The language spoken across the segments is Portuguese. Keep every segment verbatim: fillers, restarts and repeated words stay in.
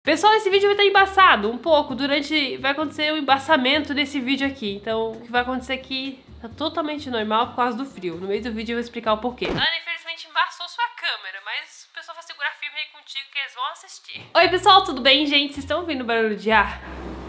Pessoal, esse vídeo vai estar embaçado um pouco, durante... vai acontecer o embaçamento desse vídeo aqui. Então, o que vai acontecer aqui tá totalmente normal por causa do frio. No meio do vídeo eu vou explicar o porquê. Ana, infelizmente, embaçou sua câmera, mas o pessoal vai segurar firme aí contigo que eles vão assistir. Oi, pessoal, tudo bem, gente? Vocês estão ouvindo barulho de ar?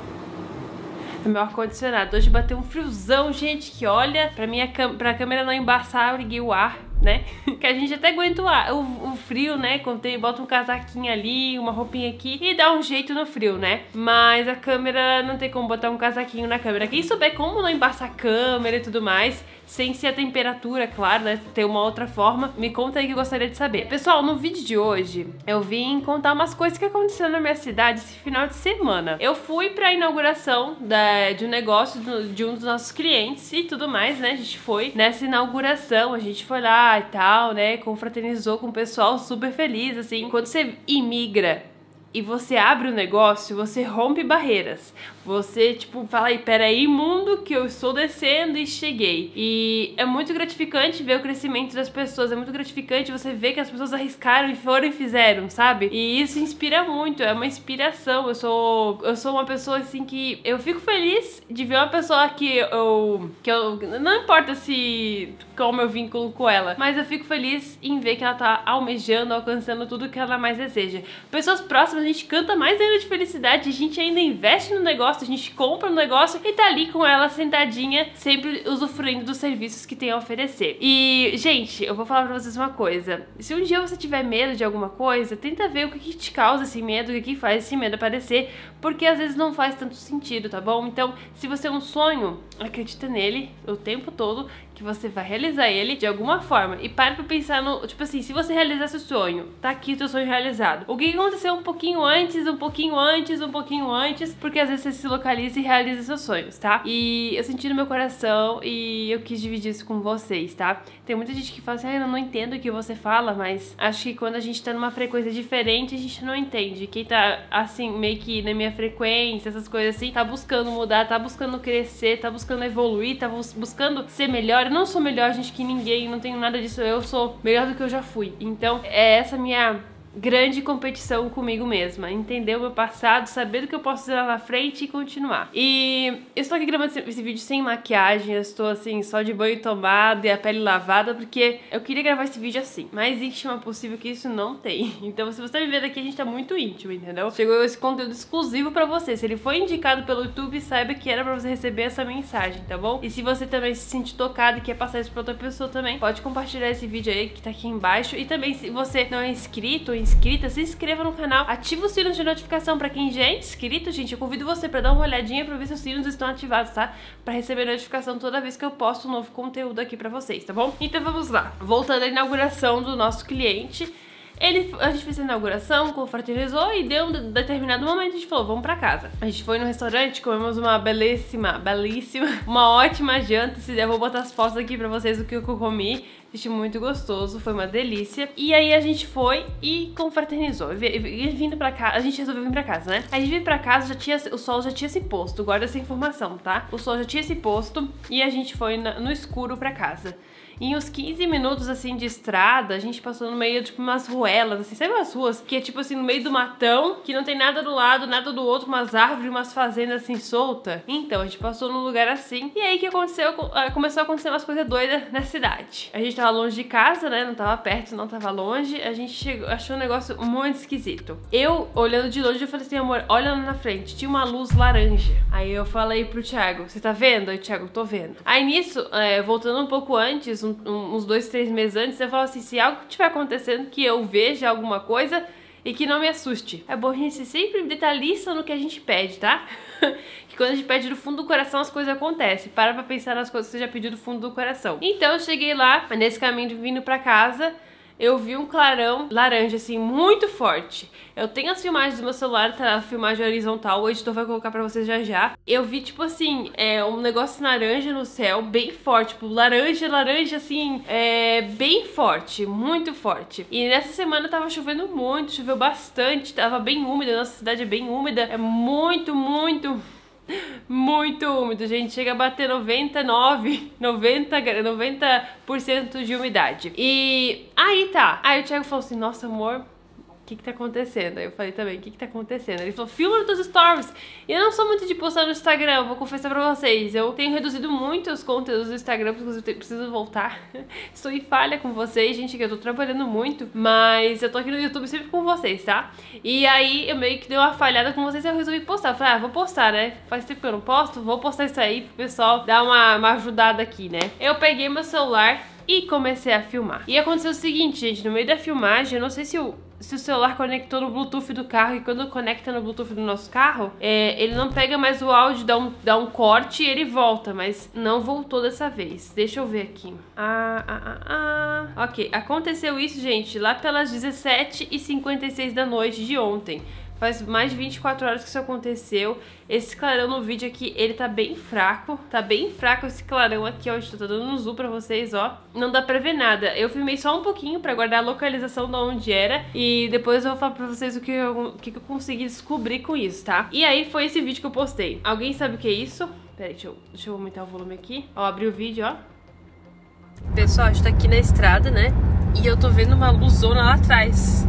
É meu ar-condicionado. Hoje bateu um friozão, gente, que olha, pra, minha pra câmera não embaçar, eu liguei o ar, né? Que a gente até aguenta o, ar, o, o frio, né? Quando tem, bota um casaquinho ali, uma roupinha aqui e dá um jeito no frio, né? Mas a câmera, não tem como botar um casaquinho na câmera. Quem souber como não embaçar a câmera e tudo mais, sem ser a temperatura, claro, né? Ter uma outra forma, me conta aí que eu gostaria de saber. Pessoal, no vídeo de hoje, eu vim contar umas coisas que aconteceram na minha cidade esse final de semana. Eu fui pra inauguração da, de um negócio do, de um dos nossos clientes e tudo mais, né? A gente foi nessa inauguração, a gente foi lá e tal, né? Confraternizou com o pessoal, super feliz, assim. Quando você imigra e você abre o negócio, você rompe barreiras. Você, tipo, fala aí, peraí, mundo, que eu estou descendo e cheguei. E é muito gratificante ver o crescimento das pessoas, é muito gratificante você ver que as pessoas arriscaram e foram e fizeram, sabe? E isso inspira muito, é uma inspiração. Eu sou, eu sou uma pessoa, assim, que eu fico feliz de ver uma pessoa que eu, que eu, não importa se, qual é o meu vínculo com ela, mas eu fico feliz em ver que ela tá almejando, alcançando tudo que ela mais deseja. Pessoas próximas, a gente canta mais ainda de felicidade, a gente ainda investe no negócio, a gente compra no negócio e tá ali com ela sentadinha, sempre usufruindo dos serviços que tem a oferecer. E, gente, eu vou falar pra vocês uma coisa. Se um dia você tiver medo de alguma coisa, tenta ver o que, que te causa esse medo, o que, que faz esse medo aparecer, porque às vezes não faz tanto sentido, tá bom? Então, se você tem um sonho, acredita nele o tempo todo, que você vai realizar ele de alguma forma. E pare pra pensar no, tipo assim, se você realizar seu sonho, tá aqui o teu sonho realizado. O que aconteceu um pouquinho antes, um pouquinho antes, um pouquinho antes, porque às vezes você se localiza e realiza seus sonhos, tá? E eu senti no meu coração e eu quis dividir isso com vocês, tá? Tem muita gente que fala assim, ah, eu não entendo o que você fala, mas acho que quando a gente tá numa frequência diferente, a gente não entende. Quem tá, assim, meio que na minha frequência, essas coisas assim, tá buscando mudar, tá buscando crescer, tá buscando evoluir, tá bus buscando ser melhor. Eu não sou melhor, gente, que ninguém, não tenho nada disso, eu sou melhor do que eu já fui. Então, é essa minha grande competição comigo mesma, entender o meu passado, saber do que eu posso fazer lá na frente e continuar. E eu estou aqui gravando esse, esse vídeo sem maquiagem, eu estou assim, só de banho tomado e a pele lavada, porque eu queria gravar esse vídeo assim, mais íntima possível, que isso não tem. Então, se você tá me vendo aqui, a gente tá muito íntimo, entendeu? Chegou esse conteúdo exclusivo pra você. Se ele foi indicado pelo YouTube, saiba que era pra você receber essa mensagem, tá bom? E se você também se sente tocado e quer passar isso pra outra pessoa também, pode compartilhar esse vídeo aí que tá aqui embaixo. E também, se você não é inscrito ou inscrita, se inscreva no canal, ativa o sino de notificação pra quem já é inscrito, gente. Eu convido você pra dar uma olhadinha pra ver se os sinos estão ativados, tá? Pra receber notificação toda vez que eu posto um novo conteúdo aqui pra vocês, tá bom? Então vamos lá. Voltando à inauguração do nosso cliente, ele, a gente fez a inauguração, confraternizou e deu um determinado momento a gente falou, vamos pra casa. A gente foi no restaurante, comemos uma belíssima, belíssima, uma ótima janta. Se der, eu vou botar as fotos aqui pra vocês do que eu comi. Achei muito gostoso, foi uma delícia. E aí a gente foi e confraternizou. E vindo pra casa, a gente resolveu vir pra casa, né? A gente veio pra casa, já tinha, o sol já tinha se posto, guarda essa informação, tá? O sol já tinha se posto e a gente foi na, no escuro pra casa. Em uns quinze minutos, assim, de estrada, a gente passou no meio, tipo, umas ruelas, assim, sabe umas ruas? Que é, tipo assim, no meio do matão, que não tem nada do lado, nada do outro, umas árvores, umas fazendas, assim, solta. Então, a gente passou num lugar assim. E aí, o que aconteceu? Começou a acontecer umas coisas doidas na cidade. A gente tava longe de casa, né? Não tava perto, não tava longe. A gente chegou, achou um negócio muito esquisito. Eu, olhando de longe, eu falei assim, amor, olha lá na frente, tinha uma luz laranja. Aí eu falei pro Thiago, você tá vendo? Aí o Thiago, tô vendo. Aí nisso, é, voltando um pouco antes, um, um, uns dois, três meses antes, eu falo assim, se algo tiver acontecendo que eu veja alguma coisa e que não me assuste. É bom a gente ser sempre detalhista no que a gente pede, tá? Que quando a gente pede do fundo do coração, as coisas acontecem. Para pra pensar nas coisas que você já pediu do fundo do coração. Então eu cheguei lá, nesse caminho de vindo pra casa, eu vi um clarão laranja, assim, muito forte. Eu tenho as filmagens do meu celular, tá? A filmagem horizontal, o editor vai colocar pra vocês já já. Eu vi, tipo assim, é, um negócio laranja no céu, bem forte. Tipo, laranja, laranja, assim, é, bem forte, muito forte. E nessa semana tava chovendo muito, choveu bastante, tava bem úmida, nossa cidade é bem úmida. É muito, muito... muito úmido, gente, chega a bater noventa e nove, noventa, noventa por cento de umidade. E aí tá, aí o Thiago falou assim, nossa amor, que que tá acontecendo? Aí eu falei também, o que que tá acontecendo? Ele falou, filma nos teus stories. E eu não sou muito de postar no Instagram, vou confessar pra vocês. Eu tenho reduzido muito os conteúdos do Instagram, porque eu preciso voltar. Estou em falha com vocês, gente, que eu tô trabalhando muito. Mas eu tô aqui no YouTube sempre com vocês, tá? E aí eu meio que dei uma falhada com vocês e eu resolvi postar. Eu falei, ah, vou postar, né? Faz tempo que eu não posto, vou postar isso aí pro pessoal dar uma, uma ajudada aqui, né? Eu peguei meu celular e comecei a filmar. E aconteceu o seguinte, gente, no meio da filmagem, eu não sei se o... se o celular conectou no Bluetooth do carro e quando conecta no Bluetooth do nosso carro, é, ele não pega mais o áudio, dá um, dá um corte e ele volta, mas não voltou dessa vez. Deixa eu ver aqui. Ah, ah, ah, ah. Ok, aconteceu isso, gente, lá pelas dezessete e cinquenta e seis da noite de ontem. Faz mais de vinte e quatro horas que isso aconteceu. Esse clarão no vídeo aqui, ele tá bem fraco. Tá bem fraco esse clarão aqui, ó. Eu tô dando um zoom pra vocês, ó. Não dá pra ver nada. Eu filmei só um pouquinho pra guardar a localização de onde era. E depois eu vou falar pra vocês o que eu, o que eu consegui descobrir com isso, tá? E aí foi esse vídeo que eu postei. Alguém sabe o que é isso? Pera aí, deixa eu, deixa eu aumentar o volume aqui. Ó, abri o vídeo, ó. Pessoal, a gente tá aqui na estrada, né? E eu tô vendo uma luzona lá atrás.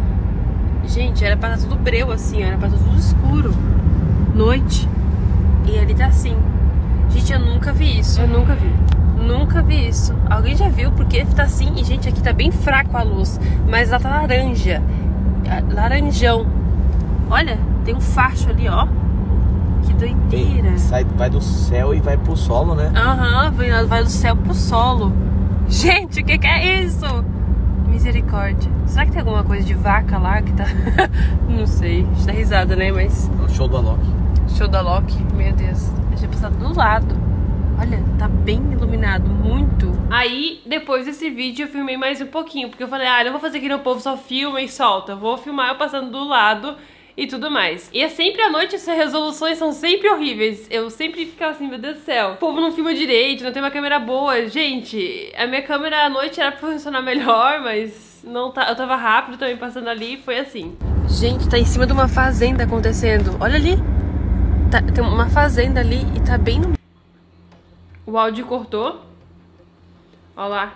Gente, era pra estar tudo breu assim, era pra estar tudo escuro. Noite. E ali tá assim. Gente, eu nunca vi isso. Eu nunca vi. Nunca vi isso. Alguém já viu? Porque tá assim. E, gente, aqui tá bem fraco a luz. Mas lá tá laranja. Laranjão. Olha, tem um facho ali, ó. Que doideira. Tem, sai, vai do céu e vai pro solo, né? Aham, uhum, vai do céu pro solo. Gente, o que que é isso? Misericórdia. Será que tem alguma coisa de vaca lá que tá... Não sei. A gente dá risada, né? Mas... É o show do Alok. Show da Alok. Meu Deus. A gente passado do lado. Olha, tá bem iluminado. Muito. Aí, depois desse vídeo, eu filmei mais um pouquinho. Porque eu falei, ah, não vou fazer que o povo só filma e solta. Vou filmar eu passando do lado e tudo mais. E é sempre à noite, essas resoluções são sempre horríveis. Eu sempre ficava assim, meu Deus do céu, o povo não filma direito, não tem uma câmera boa. Gente, a minha câmera à noite era pra funcionar melhor, mas não tá, eu tava rápido também passando ali e foi assim. Gente, tá em cima de uma fazenda acontecendo. Olha ali. Tá, tem uma fazenda ali e tá bem no... O áudio cortou. Olha lá.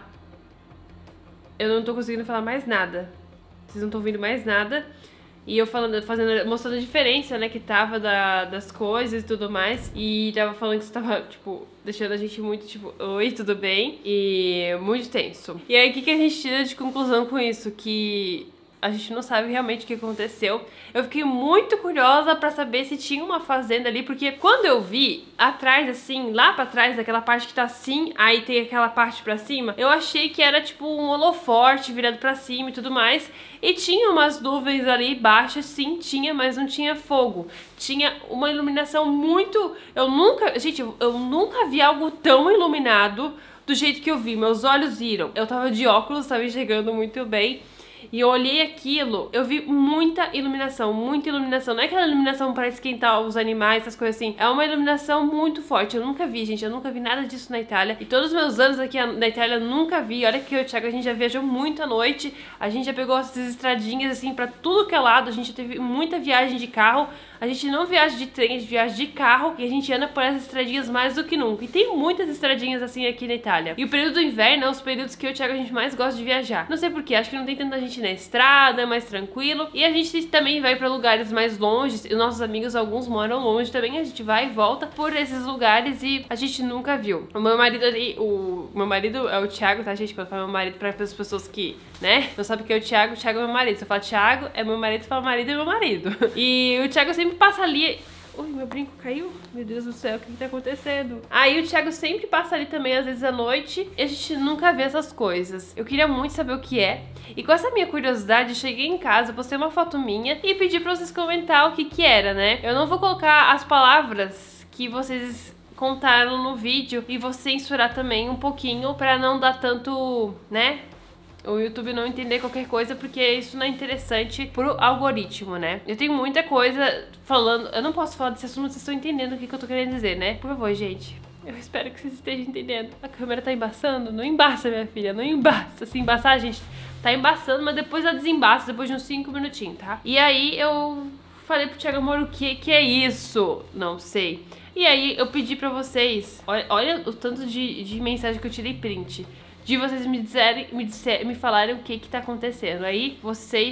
Eu não tô conseguindo falar mais nada. Vocês não estão ouvindo mais nada. E eu falando, fazendo, mostrando a diferença, né, que tava da, das coisas e tudo mais. E tava falando que isso tava, tipo, deixando a gente muito, tipo, oi, tudo bem? E muito tenso. E aí, o que, que a gente tira de conclusão com isso? Que a gente não sabe realmente o que aconteceu. Eu fiquei muito curiosa pra saber se tinha uma fazenda ali, porque quando eu vi atrás, assim, lá pra trás, daquela parte que tá assim, aí tem aquela parte pra cima, eu achei que era tipo um holoforte virado pra cima e tudo mais. E tinha umas nuvens ali baixas, sim, tinha, mas não tinha fogo. Tinha uma iluminação muito... Eu nunca... Gente, eu, eu nunca vi algo tão iluminado do jeito que eu vi. Meus olhos viram. Eu tava de óculos, tava enxergando muito bem. E eu olhei aquilo, eu vi muita iluminação, muita iluminação. Não é aquela iluminação para esquentar os animais, essas coisas assim. É uma iluminação muito forte. Eu nunca vi, gente, eu nunca vi nada disso na Itália. E todos os meus anos aqui na Itália eu nunca vi. Olha que eu e o Thiago, a gente já viajou muito à noite. A gente já pegou essas estradinhas assim pra tudo que é lado. A gente já teve muita viagem de carro. A gente não viaja de trem, a gente viaja de carro. E a gente anda por essas estradinhas mais do que nunca. E tem muitas estradinhas assim aqui na Itália. E o período do inverno é os períodos que eu e o Thiago a gente mais gosta de viajar. Não sei porquê, acho que não tem tanta gente na estrada, é mais tranquilo. E a gente também vai pra lugares mais longe. E nossos amigos, alguns moram longe também. A gente vai e volta por esses lugares e a gente nunca viu. O meu marido ali, o meu marido é o Thiago, tá, gente? Quando eu falo meu marido, para as pessoas que, né, não sabem o que é o Thiago, o Thiago é meu marido. Se eu falar Thiago, é meu marido, se eu falar marido, é meu marido. E o Thiago sempre passa ali... Ui, meu brinco caiu? Meu Deus do céu, o que que tá acontecendo? Aí o Thiago sempre passa ali também, às vezes à noite, e a gente nunca vê essas coisas. Eu queria muito saber o que é. E com essa minha curiosidade, eu cheguei em casa, postei uma foto minha e pedi pra vocês comentar o que que era, né? Eu não vou colocar as palavras que vocês contaram no vídeo e vou censurar também um pouquinho pra não dar tanto, né? O YouTube não entender qualquer coisa, porque isso não é interessante pro algoritmo, né? Eu tenho muita coisa falando... Eu não posso falar desse assunto, vocês estão entendendo o que, que eu tô querendo dizer, né? Por favor, gente. Eu espero que vocês estejam entendendo. A câmera tá embaçando? Não embaça, minha filha, não embaça. Se embaçar, gente, tá embaçando, mas depois ela desembaça, depois de uns cinco minutinhos, tá? E aí eu falei pro Thiago, amor, o que que é isso? Não sei. E aí eu pedi pra vocês... Olha, olha o tanto de, de mensagem que eu tirei print. De vocês me dizerem, me, disser, me falarem o que que tá acontecendo. Aí vocês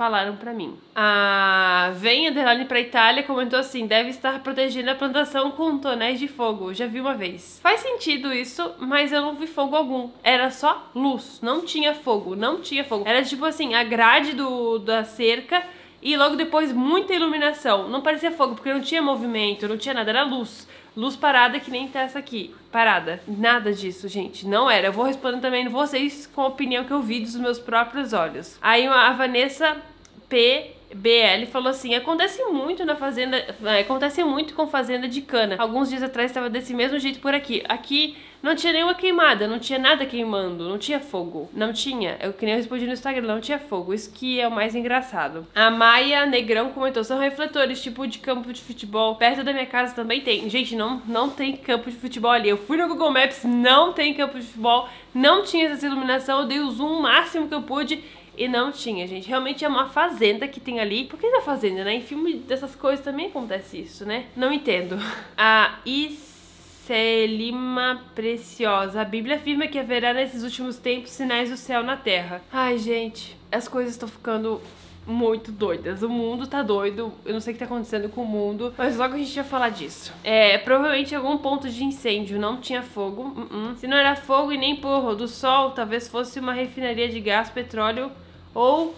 falaram pra mim. A Vem Underline pra Itália comentou assim: deve estar protegendo a plantação com tonéis de fogo. Já vi uma vez. Faz sentido isso, mas eu não vi fogo algum. Era só luz, não tinha fogo, não tinha fogo. Era tipo assim, a grade do, da cerca e logo depois muita iluminação. Não parecia fogo, porque não tinha movimento, não tinha nada, era luz. Luz parada que nem tá essa aqui, parada. Nada disso, gente, não era. Eu vou respondendo também vocês com a opinião que eu vi dos meus próprios olhos. Aí a Vanessa P B L falou assim: acontece muito na fazenda, acontece muito com fazenda de cana. Alguns dias atrás estava desse mesmo jeito por aqui. Aqui não tinha nenhuma queimada, não tinha nada queimando, não tinha fogo. Não tinha, eu que nem eu respondi no Instagram, não tinha fogo. Isso que é o mais engraçado. A Maia Negrão comentou: são refletores, tipo de campo de futebol. Perto da minha casa também tem. Gente, não, não tem campo de futebol ali. Eu fui no Google Maps, não tem campo de futebol. Não tinha essa iluminação, eu dei o zoom máximo que eu pude. E não tinha, gente. Realmente é uma fazenda que tem ali. Por que na fazenda, né? Em filme dessas coisas também acontece isso, né? Não entendo. A Iselima Preciosa. A Bíblia afirma que haverá nesses últimos tempos sinais do céu na terra. Ai, gente. As coisas estão ficando muito doidas. O mundo tá doido. Eu não sei o que tá acontecendo com o mundo, mas logo a gente vai falar disso. É, provavelmente algum ponto de incêndio. Não tinha fogo. Uh-uh. Se não era fogo e nem porra do sol, talvez fosse uma refinaria de gás, petróleo ou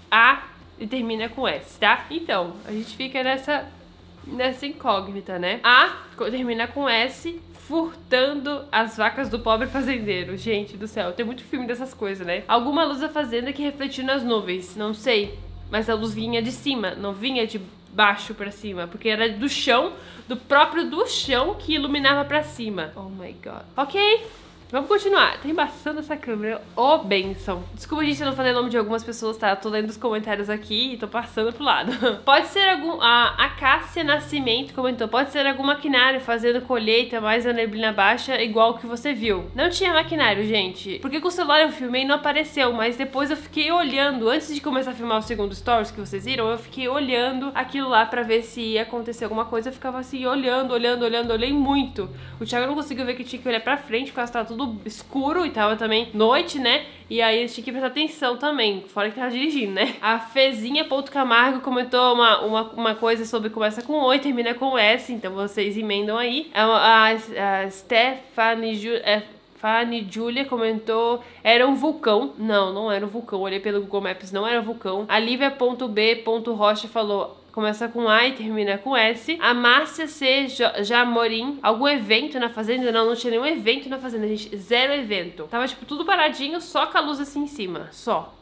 A e termina com S, tá? Então, a gente fica nessa, nessa incógnita, né? A termina com S, furtando as vacas do pobre fazendeiro. Gente do céu, tem muito filme dessas coisas, né? Alguma luz da fazenda que refletiu nas nuvens, não sei. Mas a luz vinha de cima, não vinha de baixo pra cima, porque era do chão, do próprio do chão que iluminava pra cima. Oh my god. Ok. Vamos continuar. Tá embaçando essa câmera. Ô, benção. Desculpa, gente, se eu não falei o nome de algumas pessoas, tá? Eu tô lendo os comentários aqui e tô passando pro lado. Pode ser algum... A, a Cássia Nascimento comentou: pode ser algum maquinário fazendo colheita, mais a neblina baixa, igual o que você viu. Não tinha maquinário, gente. Porque com o celular eu filmei e não apareceu, mas depois eu fiquei olhando. Antes de começar a filmar o segundo stories que vocês viram, eu fiquei olhando aquilo lá pra ver se ia acontecer alguma coisa. Eu ficava assim, olhando, olhando, olhando, olhei muito. O Thiago não conseguiu ver que tinha que olhar pra frente, porque tava tudo escuro e tava também noite, né? E aí eles tinham que prestar atenção também, fora que tava dirigindo, né? A Fezinha Ponto Camargo comentou uma, uma, uma coisa sobre começa com O e termina com S, então vocês emendam aí. A, a, a Stephanie Ju, é, Fanny Julia comentou: era um vulcão. Não, não era um vulcão. Olhei pelo Google Maps, não era um vulcão. A Lívia.b.rocha falou: começa com A e termina com S. A Márcia C. Jamorim: algum evento na fazenda? Não, não tinha nenhum evento na fazenda, gente. Zero evento. Tava, tipo, tudo paradinho, só com a luz assim em cima. Só.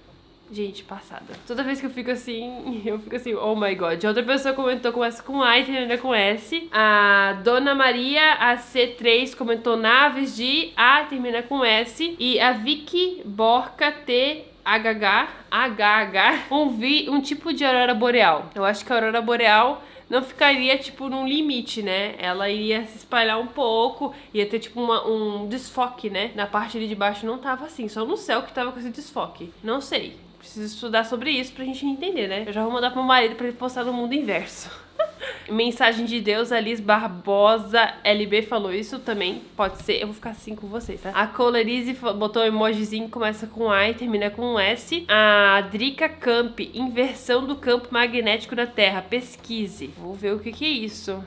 Gente, passada. Toda vez que eu fico assim, eu fico assim, oh my god. Outra pessoa comentou: começa com A e termina com S. A Dona Maria, a C três, comentou: naves de A e termina com S. E a Vicky Borca T H H, H H, um, vi, um tipo de aurora boreal. Eu acho que a aurora boreal não ficaria, tipo, num limite, né? Ela iria se espalhar um pouco, ia ter, tipo, uma, um desfoque, né? Na parte ali de baixo não tava assim, só no céu que tava com esse desfoque. Não sei. Preciso estudar sobre isso pra gente entender, né? Eu já vou mandar pro meu marido pra ele postar no mundo inverso. Mensagem de Deus, a Liz Barbosa L B falou isso também. Pode ser, eu vou ficar assim com vocês, tá? A Colerize botou um emojizinho que começa com A e termina com S. A Drica Camp: inversão do campo magnético da Terra, pesquise. Vou ver o que que é isso.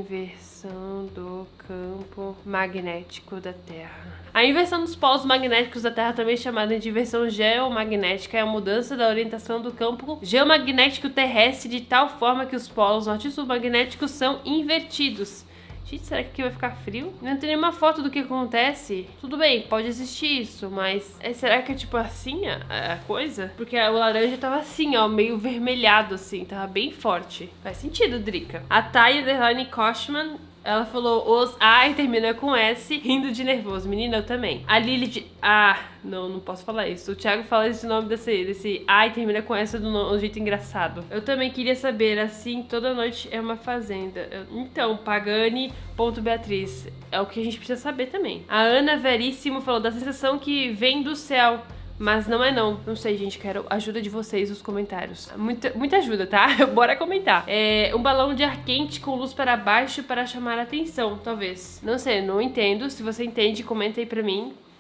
Inversão do campo magnético da Terra. A inversão dos polos magnéticos da Terra, também chamada de inversão geomagnética, é a mudança da orientação do campo geomagnético terrestre de tal forma que os polos norte e sul magnéticos são invertidos. Gente, será que aqui vai ficar frio? Não tem nenhuma foto do que acontece. Tudo bem, pode existir isso, mas é, será que é tipo assim a, a coisa? Porque o laranja tava assim, ó, meio vermelhado assim, tava bem forte. Faz sentido, Drica. A Thay Underline Koshman, ela falou: os A e termina com S, rindo de nervoso. Menina, eu também. A Lili de... Ah, não, não posso falar isso. O Thiago fala esse nome desse, desse A e termina com S de um jeito engraçado. Eu também queria saber, assim, toda noite é uma fazenda. Eu... Então, Pagani.Beatriz, é o que a gente precisa saber também. A Ana Veríssimo falou da sensação que vem do céu. Mas não é não. Não sei, gente. Quero a ajuda de vocês nos comentários. Muita, muita ajuda, tá? Bora comentar. É um balão de ar quente com luz para baixo para chamar a atenção, talvez. Não sei, não entendo. Se você entende, comenta aí pra mim.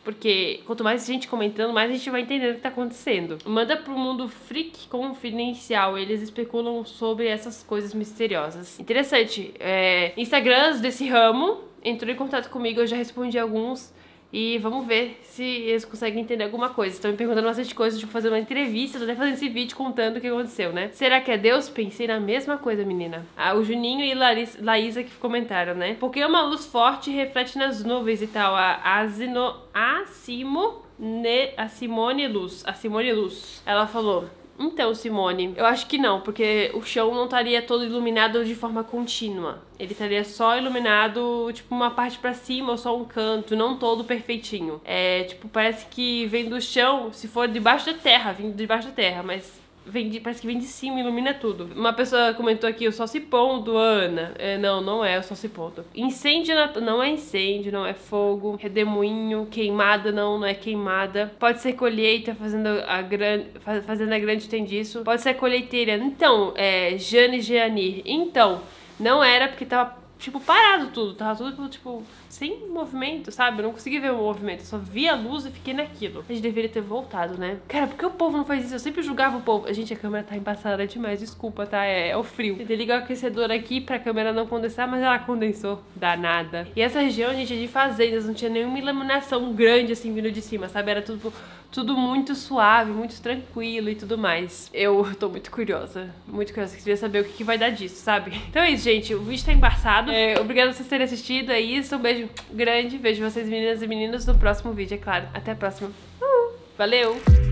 Porque quanto mais gente comentando, mais a gente vai entendendo o que tá acontecendo. Manda pro Mundo Freak Confidencial. Eles especulam sobre essas coisas misteriosas. Interessante. É, Instagrams desse ramo entrou em contato comigo, eu já respondi alguns. E vamos ver se eles conseguem entender alguma coisa. Estão me perguntando bastante coisa, tipo, fazer uma entrevista, tô até fazendo esse vídeo contando o que aconteceu, né? Será que é Deus? Pensei na mesma coisa, menina. Ah, o Juninho e Larissa, Laísa que comentaram, né? Porque uma luz forte reflete nas nuvens e tal. A Asino, a Simo, ne, a Simone Luz, a Simone Luz. Ela falou... Então, Simone, eu acho que não, porque o chão não estaria todo iluminado de forma contínua. Ele estaria só iluminado, tipo, uma parte pra cima ou só um canto, não todo perfeitinho. É, tipo, parece que vem do chão, se for debaixo da terra, vindo debaixo da terra, mas... Vem de, parece que vem de cima e ilumina tudo. Uma pessoa comentou aqui, o sol se pondo, Ana. É, não, não é o sol se pondo. Incêndio na, não é incêndio, não é fogo. Redemoinho, queimada, não, não é queimada. Pode ser colheita, fazendo a grande, fazendo a grande tem disso. Pode ser colheiteira. Então, é, Jane Jeanir. Então, não era porque tava, tipo, parado tudo. Tava tudo, tipo... sem movimento, sabe? Eu não consegui ver o movimento, eu só vi a luz e fiquei naquilo. A gente deveria ter voltado, né? Cara, por que o povo não faz isso? Eu sempre julgava o povo. Gente, a câmera tá embaçada demais, desculpa, tá? É, é o frio. Tentei ligar o aquecedor aqui pra câmera não condensar, mas ela condensou. Danada. E essa região, gente, é de fazendas, não tinha nenhuma iluminação grande assim vindo de cima, sabe? Era tudo, tudo muito suave, muito tranquilo e tudo mais. Eu tô muito curiosa, muito curiosa. Queria saber o que, que vai dar disso, sabe? Então é isso, gente. O vídeo tá embaçado. É, obrigada por vocês terem assistido. É isso, um beijo grande. Vejo vocês, meninas e meninos, no próximo vídeo, é claro. Até a próxima. Uh, valeu!